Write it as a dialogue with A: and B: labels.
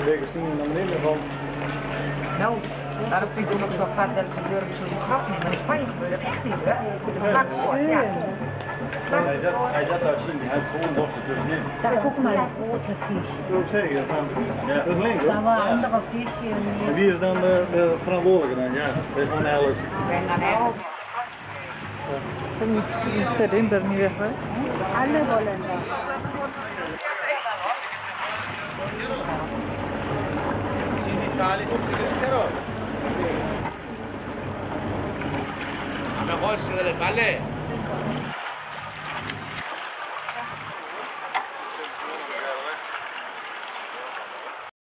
A: de weken stingen naar beneden van.
B: Nou, daarom vind ik ook zo apart dat ze durven zo'n grap niet. Maar in Spanje gebeurt dat echt niet, hè? Voor de vlak voor, ja.
A: Hij zat daar zien, hij heeft gewoon borsten tussenin.
C: Daar guck mal, das rote Fisch.
A: Dat wil ik zeggen, dat is links
C: Da
A: hoor.
C: war andere Fische.
A: En wie is dan de verantwoordelijke dan? Ja, dat is gewoon Alice.
B: Ik ben dan echt.
D: Verder ben niet weg, hè?
C: Alle wollen das.
E: A lo mejor se le vale.